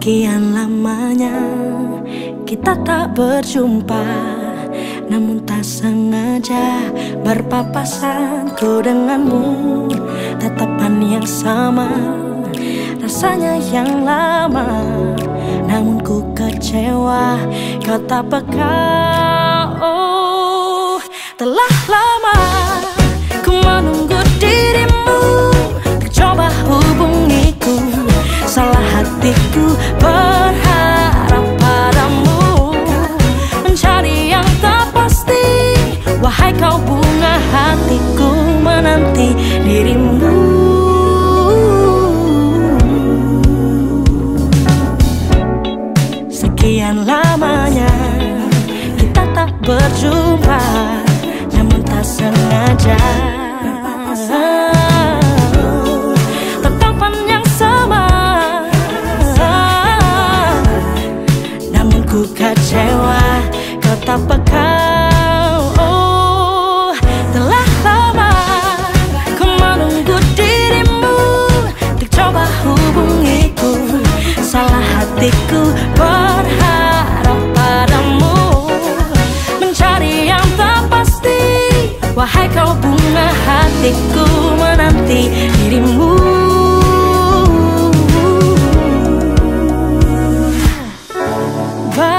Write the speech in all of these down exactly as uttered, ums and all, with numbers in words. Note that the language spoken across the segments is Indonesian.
Sekian lamanya kita tak berjumpa, namun tak sengaja berpapasan ku denganmu. Tatapan yang sama, rasanya yang lama, namun ku kecewa kau tak peka. Oh, telah lama ku menunggu dirimu, coba hubungiku. Salah hatiku berharap padamu, mencari yang tak pasti. Wahai kau bunga hatiku, menanti dirimu. Sekian lamanya kita tak berjumpa, namun tak sengaja tatapan yang sama, namun ku kecewa kau tak peka. Oh, telah lama ku menunggu dirimu, untuk coba hubungiku. Salah hatiku berharap padamu, mencari yang tak pasti. Wahai kau bunga hatiku, menanti dirimu.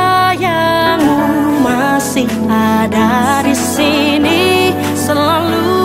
Bayangmu masih ada di sini selalu.